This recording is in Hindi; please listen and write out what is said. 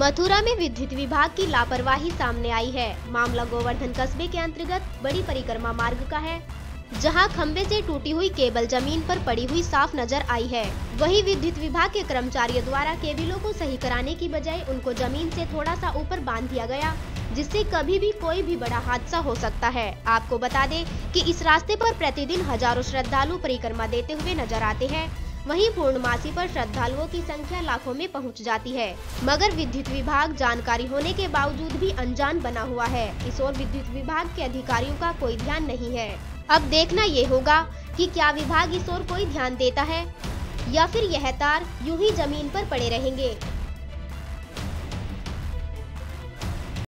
मथुरा में विद्युत विभाग की लापरवाही सामने आई है। मामला गोवर्धन कस्बे के अंतर्गत बड़ी परिक्रमा मार्ग का है, जहां खंबे से टूटी हुई केबल जमीन पर पड़ी हुई साफ नजर आई है। वहीं विद्युत विभाग के कर्मचारियों द्वारा केबलों को सही कराने की बजाय उनको जमीन से थोड़ा सा ऊपर बांध दिया गया, जिससे कभी भी कोई भी बड़ा हादसा हो सकता है। आपको बता दें कि इस रास्ते पर प्रतिदिन हजारों श्रद्धालु परिक्रमा देते हुए नजर आते हैं। वहीं पूर्णमासी पर श्रद्धालुओं की संख्या लाखों में पहुंच जाती है, मगर विद्युत विभाग जानकारी होने के बावजूद भी अनजान बना हुआ है। इस ओर विद्युत विभाग के अधिकारियों का कोई ध्यान नहीं है। अब देखना ये होगा कि क्या विभाग इस ओर कोई ध्यान देता है या फिर यह तार यूं ही जमीन पर पड़े रहेंगे।